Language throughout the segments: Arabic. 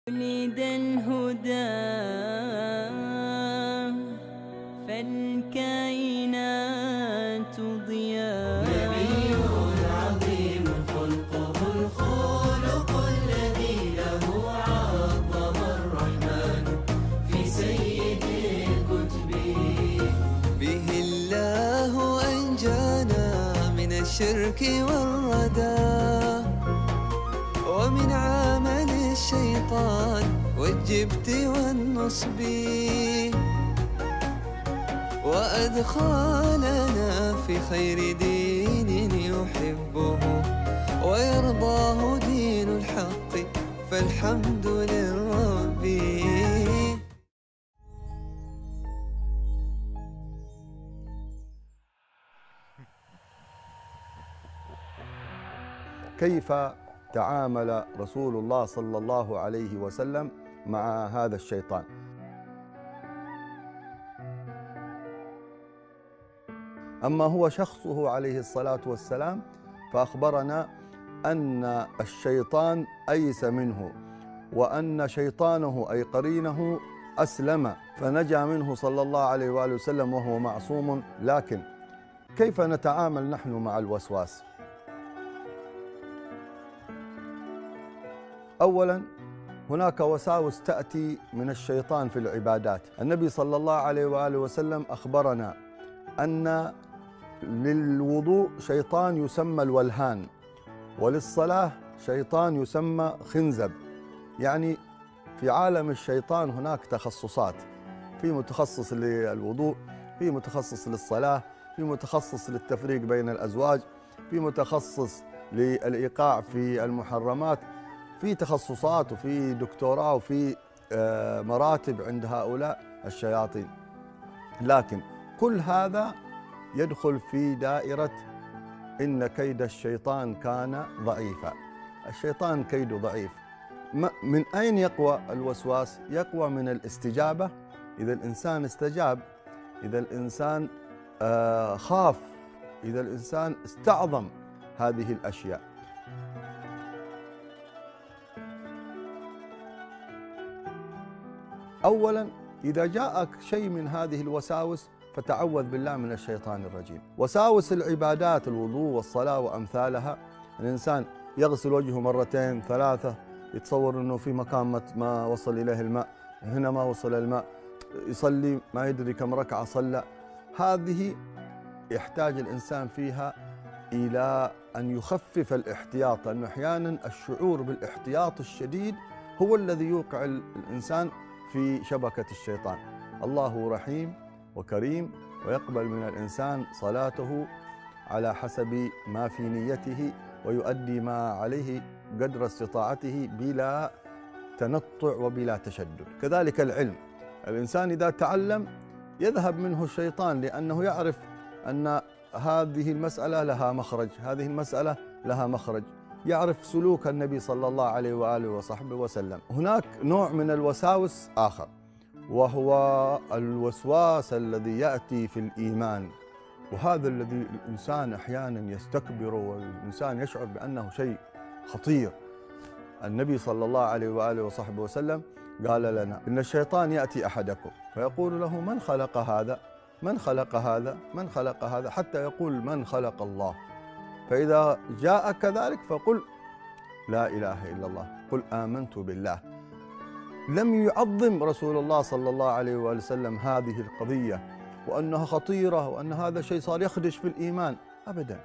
ولد الهدى فالكائنات ضياء. نبي عظيم خلقه الخلق الذي له عظم الرحمن في سيد الكتب. به الله أنجانا من الشرك والردى ومن عمل الشيطان والجبت والنصب، وأدخلنا في خير دين يحبه ويرضاه دين الحق، فالحمد للرب. كيف تعامل رسول الله صلى الله عليه وسلم مع هذا الشيطان؟ أما هو شخصه عليه الصلاة والسلام فأخبرنا أن الشيطان أيس منه، وأن شيطانه أي قرينه أسلم فنجا منه صلى الله عليه وآله وسلم وهو معصوم. لكن كيف نتعامل نحن مع الوسواس؟ أولاً هناك وساوس تأتي من الشيطان في العبادات. النبي صلى الله عليه وآله وسلم أخبرنا أن للوضوء شيطان يسمى الولهان، وللصلاة شيطان يسمى خنزب. يعني في عالم الشيطان هناك تخصصات، في متخصص للوضوء، في متخصص للصلاة، في متخصص للتفريق بين الأزواج، في متخصص للإيقاع في المحرمات، في تخصصات وفي دكتوراه وفي مراتب عند هؤلاء الشياطين. لكن كل هذا يدخل في دائرة إن كيد الشيطان كان ضعيفا. الشيطان كيده ضعيف. من أين يقوى الوسواس؟ يقوى من الاستجابة. إذا الإنسان استجاب، إذا الإنسان خاف، إذا الإنسان استعظم هذه الأشياء. أولاً إذا جاءك شيء من هذه الوساوس فتعوذ بالله من الشيطان الرجيم. وساوس العبادات، الوضوء والصلاة وأمثالها، الإنسان يغسل وجهه مرتين ثلاثة، يتصور أنه في مكان ما وصل إليه الماء، هنا ما وصل الماء، يصلي ما يدري كم ركعة صلى. هذه يحتاج الإنسان فيها إلى أن يخفف الاحتياط، لأنه أحيانا الشعور بالاحتياط الشديد هو الذي يوقع الإنسان في شبكة الشيطان. الله رحيم وكريم، ويقبل من الإنسان صلاته على حسب ما في نيته، ويؤدي ما عليه قدر استطاعته بلا تنطع وبلا تشدد. كذلك العلم، الإنسان إذا تعلم يذهب منه الشيطان، لأنه يعرف أن هذه المسألة لها مخرج، هذه المسألة لها مخرج، يعرف سلوك النبي صلى الله عليه وآله وصحبه وسلم. هناك نوع من الوساوس آخر، وهو الوسواس الذي يأتي في الإيمان، وهذا الذي الإنسان أحيانا يستكبر والإنسان يشعر بأنه شيء خطير. النبي صلى الله عليه وآله وصحبه وسلم قال لنا إن الشيطان يأتي أحدكم فيقول له من خلق هذا؟ من خلق هذا؟ من خلق هذا؟ حتى يقول من خلق الله. فإذا جاء كذلك فقل لا إله إلا الله، قل آمنت بالله. لم يعظم رسول الله صلى الله عليه وآله وسلم هذه القضية وأنها خطيرة وأن هذا شيء صار يخدش في الإيمان أبدا.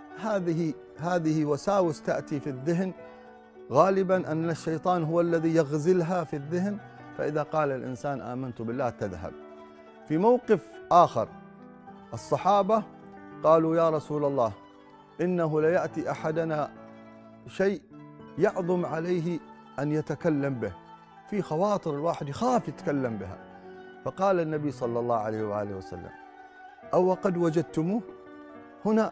هذه وساوس تأتي في الذهن، غالبا أن الشيطان هو الذي يغزلها في الذهن، فإذا قال الإنسان آمنت بالله تذهب. في موقف آخر الصحابة قالوا يا رسول الله إنه ليأتي أحدنا شيء يعظم عليه أن يتكلم به، في خواطر الواحد يخاف يتكلم بها. فقال النبي صلى الله عليه وآله وسلم أو قد وجدتموه. هنا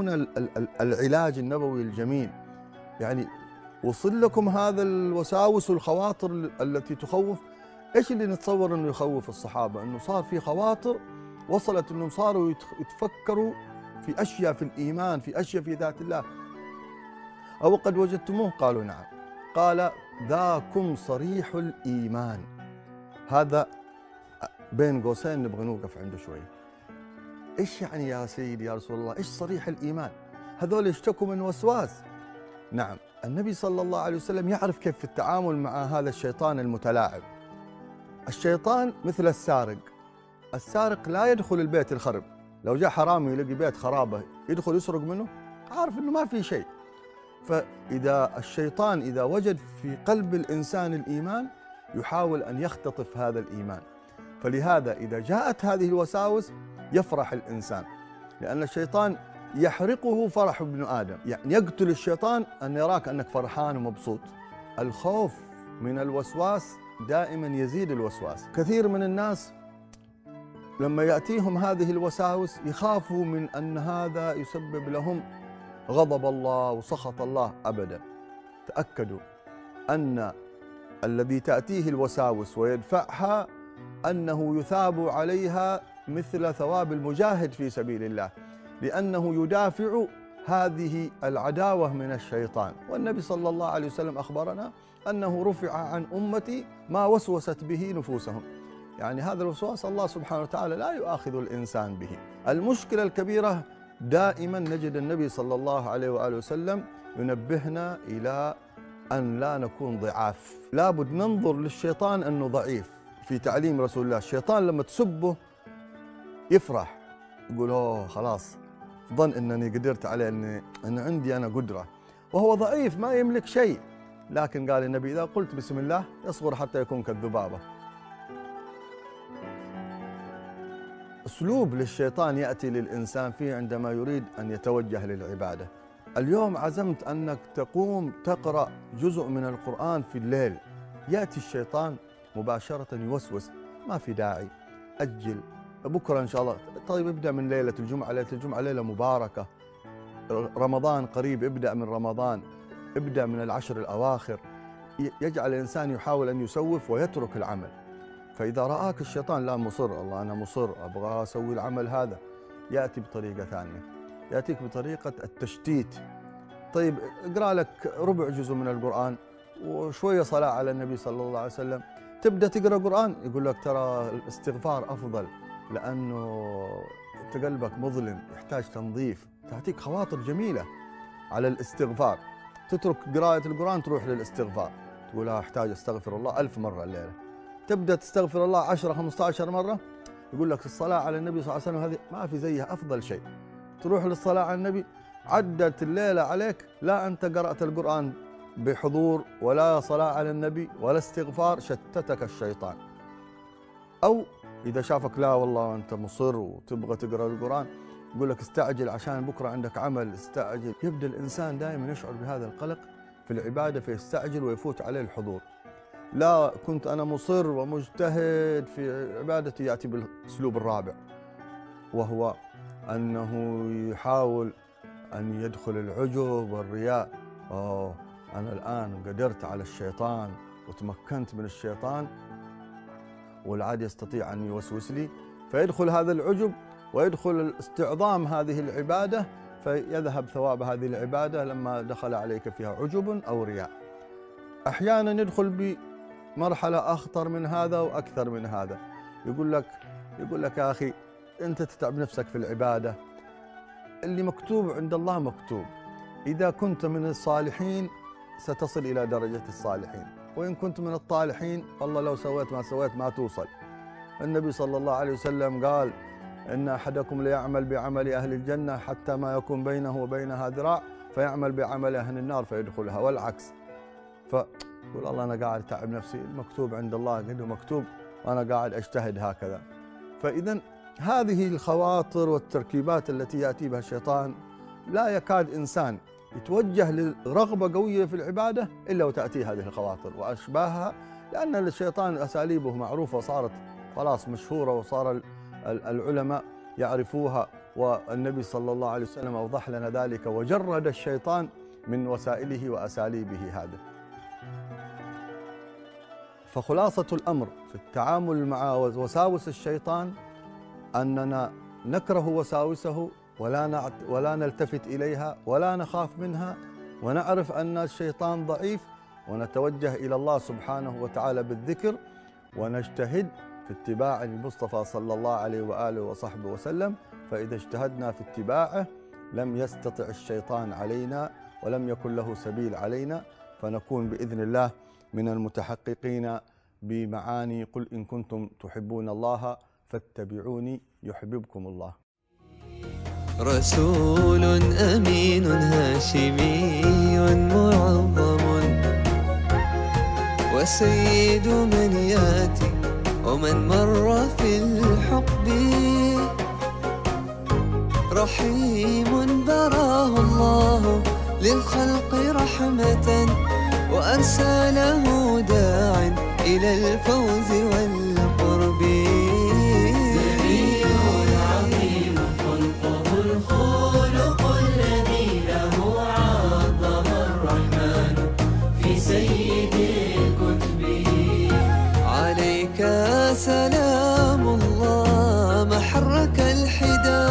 العلاج النبوي الجميل، يعني وصل لكم هذا الوساوس والخواطر التي تخوف. إيش اللي نتصور أنه يخوف الصحابة؟ أنه صار في خواطر وصلت أنهم صاروا يتفكروا في أشياء في الإيمان، في أشياء في ذات الله. أو قد وجدتموه؟ قالوا نعم. قال ذاكم صريح الإيمان. هذا بين قوسين نبغى نوقف عنده شوي. إيش يعني يا سيدي يا رسول الله؟ إيش صريح الإيمان؟ هذول اشتكوا من وسواس. نعم، النبي صلى الله عليه وسلم يعرف كيف التعامل مع هذا الشيطان المتلاعب. الشيطان مثل السارق. السارق لا يدخل البيت الخرب. لو جاء حرامي يلاقي بيت خرابة يدخل يسرق منه، عارف إنه ما في شيء. فإذا الشيطان إذا وجد في قلب الإنسان الإيمان يحاول أن يختطف هذا الإيمان. فلهذا إذا جاءت هذه الوساوس يفرح الإنسان، لأن الشيطان يحرقه فرح ابن آدم. يعني يقتل الشيطان أن يراك أنك فرحان ومبسوط. الخوف من الوسواس دائما يزيد الوسواس. كثير من الناس لما يأتيهم هذه الوساوس يخافوا من أن هذا يسبب لهم غضب الله وسخط الله. أبدا، تأكدوا أن الذي تأتيه الوساوس ويدفعها أنه يثاب عليها مثل ثواب المجاهد في سبيل الله، لأنه يدافع هذه العداوة من الشيطان. والنبي صلى الله عليه وسلم أخبرنا أنه رفع عن أمتي ما وسوست به نفوسهم. يعني هذا الوسواس الله سبحانه وتعالى لا يؤاخذ الإنسان به. المشكلة الكبيرة دائما نجد النبي صلى الله عليه وآله وسلم ينبهنا إلى أن لا نكون ضعاف. لابد ننظر للشيطان أنه ضعيف. في تعليم رسول الله الشيطان لما تسبه يفرح، يقول أوه خلاص ظن أنني قدرت عليه، أن عندي أنا قدرة، وهو ضعيف ما يملك شيء. لكن قال النبي إذا قلت بسم الله يصغر حتى يكون كالذبابة. أسلوب للشيطان يأتي للإنسان فيه عندما يريد أن يتوجه للعبادة. اليوم عزمت أنك تقوم تقرأ جزء من القرآن في الليل، يأتي الشيطان مباشرة يوسوس، ما في داعي، أجل بكرة إن شاء الله. طيب ابدأ من ليلة الجمعة. ليلة الجمعة ليلة مباركة، رمضان قريب، ابدأ من رمضان، ابدأ من العشر الأواخر. يجعل الإنسان يحاول أن يسوف ويترك العمل. فإذا رآك الشيطان لا مصر، الله أنا مصر أبغى أسوي العمل هذا، يأتي بطريقة ثانية، يأتيك بطريقة التشتيت. طيب اقرأ لك ربع جزء من القرآن وشوية صلاة على النبي صلى الله عليه وسلم، تبدأ تقرأ قرآن يقول لك ترى الاستغفار أفضل، لأنه أنت قلبك مظلم يحتاج تنظيف. تعطيك خواطر جميلة على الاستغفار. تترك قراءة القرآن تروح للاستغفار، تقول أحتاج أستغفر الله 1000 مرة الليلة. تبدأ تستغفر الله 10-15 مرة، يقول لك الصلاة على النبي صلى الله عليه وسلم هذه ما في زيها أفضل شيء. تروح للصلاة على النبي، عدت الليلة عليك لا أنت قرأت القرآن بحضور ولا صلاة على النبي ولا استغفار، شتتك الشيطان. أو إذا شافك لا والله أنت مصر وتبغى تقرأ القرآن، يقول لك استعجل عشان بكرة عندك عمل، استعجل. يبدأ الإنسان دائما يشعر بهذا القلق في العبادة فيستعجل ويفوت عليه الحضور. لا كنت أنا مصر ومجتهد في عبادتي، يأتي بالأسلوب الرابع، وهو أنه يحاول أن يدخل العجب والرياء. أنا الآن قدرت على الشيطان وتمكنت من الشيطان والعاد يستطيع أن يوسوس لي، فيدخل هذا العجب ويدخل استعظام هذه العبادة، فيذهب ثواب هذه العبادة لما دخل عليك فيها عجب أو رياء. أحيانا يدخل بمرحلة أخطر من هذا وأكثر من هذا، يقول لك يا أخي أنت تتعب نفسك في العبادة، اللي مكتوب عند الله مكتوب. إذا كنت من الصالحين ستصل إلى درجة الصالحين، وإن كنت من الطالحين والله لو سويت ما سويت ما توصل. النبي صلى الله عليه وسلم قال إن أحدكم ليعمل بعمل أهل الجنة حتى ما يكون بينه وبينها ذراع فيعمل بعمل أهل النار فيدخلها، والعكس. فقول الله أنا قاعد أتعب نفسي، المكتوب عند الله قد مكتوب وأنا قاعد أجتهد هكذا. فإذا هذه الخواطر والتركيبات التي يأتي بها الشيطان لا يكاد إنسان يتوجه لرغبة قوية في العبادة إلا وتأتي هذه الخواطر وأشباهها، لأن الشيطان أساليبه معروفة وصارت خلاص مشهورة، وصار العلماء يعرفوها، والنبي صلى الله عليه وسلم أوضح لنا ذلك وجرد الشيطان من وسائله وأساليبه هذا. فخلاصة الأمر في التعامل مع وساوس الشيطان أننا نكره وساوسه ولا نلتفت إليها ولا نخاف منها، ونعرف أن الشيطان ضعيف ونتوجه إلى الله سبحانه وتعالى بالذكر، ونجتهد في اتباع المصطفى صلى الله عليه وآله وصحبه وسلم. فإذا اجتهدنا في اتباعه لم يستطع الشيطان علينا ولم يكن له سبيل علينا، فنكون بإذن الله من المتحققين بمعاني قل إن كنتم تحبون الله فاتبعوني يحببكم الله. رسول أمين هاشمي معظم، وسيد من ياتي ومن مر في الحقب، رحيم براه الله للخلق رحمة، وأرسله داع إلى الفوز والقرب. نبي عظيم خلقه الخلق الذي له عظم الرحمن في سيد الكتب. عليك سلام الله ما حرك الحدا،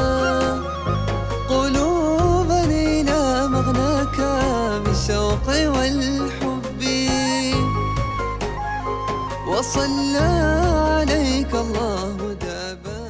قلوبا إلى مغناك بالشوق والحب، وصلى عليك الله دابا.